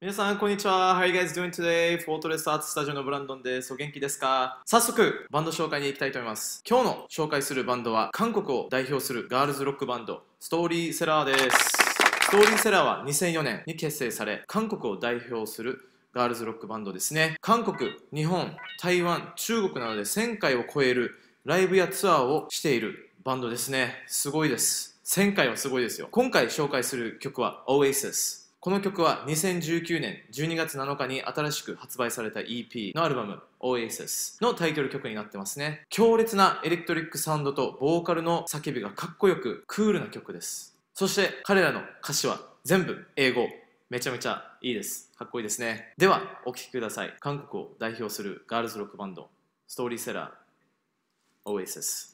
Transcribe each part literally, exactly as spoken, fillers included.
皆さん、こんにちは。How are you guys doing today? フォートレスアーツスタジオのブランドンです。お元気ですか？早速、バンド紹介に行きたいと思います。今日の紹介するバンドは、韓国を代表するガールズロックバンド、ストーリーセラーです。ストーリーセラーはにせんよねんに結成され、韓国を代表するガールズロックバンドですね。韓国、日本、台湾、中国などでせんかいを超えるライブやツアーをしているバンドですね。すごいです。せんかいはすごいですよ。今回紹介する曲は Oasis。この曲はにせんじゅうきゅうねんじゅうにがつなのかに新しく発売された イーピー のアルバム Oasis のタイトル曲になってますね。強烈なエレクトリックサウンドとボーカルの叫びがかっこよくクールな曲です。そして彼らの歌詞は全部英語。めちゃめちゃいいです。かっこいいですね。ではお聴きください。韓国を代表するガールズロックバンドストーリーセラー Oasis。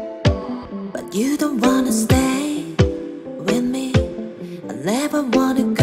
You don't wanna stay with me. I never wanna